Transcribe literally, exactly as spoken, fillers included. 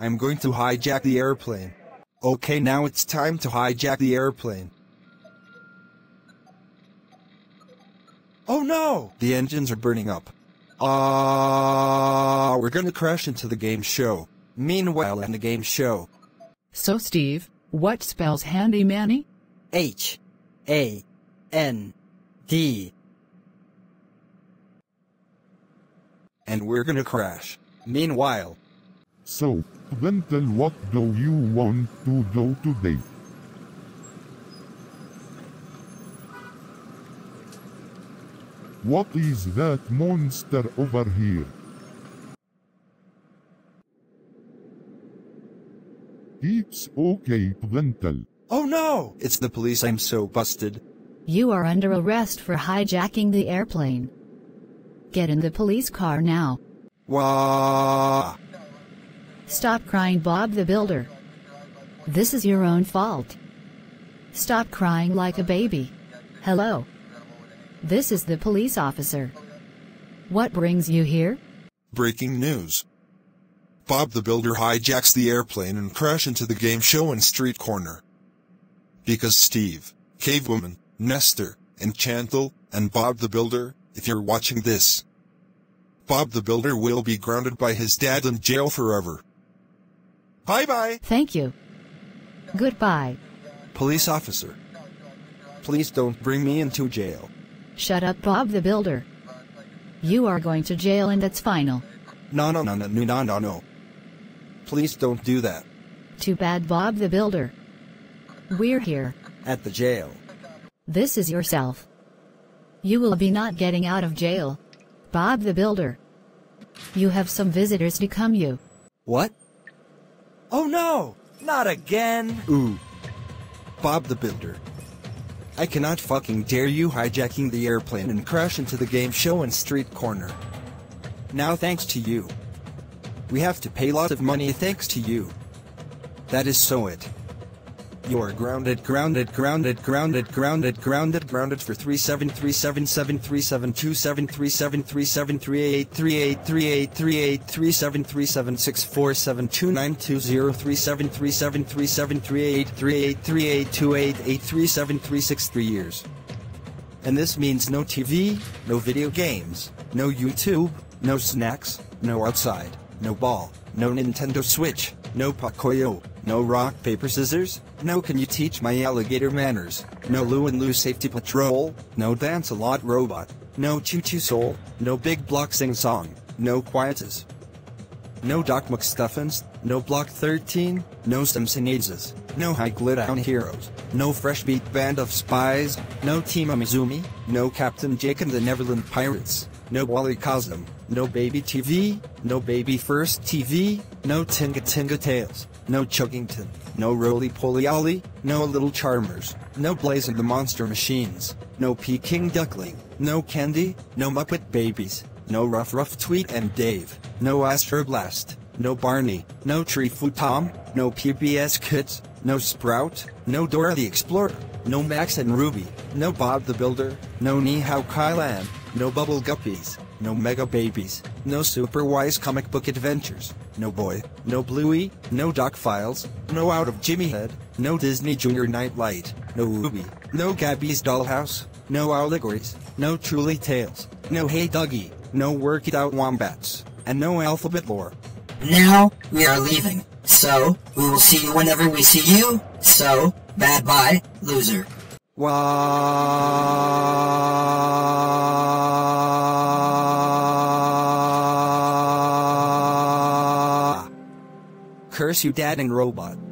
I'm going to hijack the airplane. Okay, now it's time to hijack the airplane. Oh no! The engines are burning up. Ah, uh, we're gonna crash into the game show. Meanwhile in the game show. So Steve, what spells Handy Manny? H A N D. And we're gonna crash. Meanwhile. So, Ventel, what do you want to do today? What is that monster over here? It's okay, Ventel. Oh no! It's the police, I'm so busted. You are under arrest for hijacking the airplane. Get in the police car now. Wah! Stop crying, Bob the Builder. This is your own fault. Stop crying like a baby. Hello. This is the police officer. What brings you here? Breaking news. Bob the Builder hijacks the airplane and crashes into the game show in Street Corner. Because Steve, Cavewoman, Nestor, and Chantal, and Bob the Builder, if you're watching this, Bob the Builder will be grounded by his dad in jail forever. Bye-bye. Thank you. Goodbye. Police officer. Please don't bring me into jail. Shut up, Bob the Builder. You are going to jail and that's final. No, no, no, no, no, no, no, no. Please don't do that. Too bad, Bob the Builder. We're here. At the jail. This is yourself. You will be not getting out of jail. Bob the Builder. You have some visitors to come you. What? Oh no! Not again! Ooh. Bob the Builder. I cannot fucking dare you hijacking the airplane and crash into the game show in Street Corner. Now thanks to you. We have to pay lots of money thanks to you. That is so it. You are grounded, grounded, grounded, grounded, grounded, grounded, grounded for three seven three seven seven three seven two seven three seven three seven three eight three eight three eight three eight three seven three seven six four seven two nine two zero three seven three seven three seven three eight three eight three eight two eight eight three seven three six three years. And this means no T V, no video games, no YouTube, no snacks, no outside, no ball, no Nintendo Switch, no Pacoyo, no rock, paper, scissors, no can you teach my alligator manners, no Lou and Lou Safety Patrol, no Dance-A-Lot Robot, no Choo Choo Soul, no Big Block Sing Song, no Quietus, no Doc McStuffins, no Block thirteen, no Simpsonades, no High Glitdown Heroes, no Fresh Beat Band of Spies, no Team Amizumi, no Captain Jake and the Neverland Pirates, no Wally Cosm, no Baby T V, no Baby First T V, no Tinga Tinga Tales, no Chuggington, no Roly Poly Ollie, no Little Charmers, no Blaze and the Monster Machines, no Peking Duckling, no Candy, no Muppet Babies, no Ruff Ruff Tweet and Dave, no Astroblast, no Barney, no Treefoot Tom, no P B S Kids, no Sprout, no Dora the Explorer, no Max and Ruby, no Bob the Builder, no Nihao Kailan, no Bubble Guppies, no Mega Babies, no Super Wise Comic Book Adventures, no Boy, no Bluey, no Doc Files, no Out of Jimmy Head, no Disney Junior Nightlight, no Ruby, no Gabby's Dollhouse, no Allegories, no Truly Tales, no Hey Dougie, no Work It Out Wombats, and no Alphabet Lore. Now, we are leaving, so, we will see you whenever we see you, so, bad bye, loser. Wah. Curse you, Dad and Robot.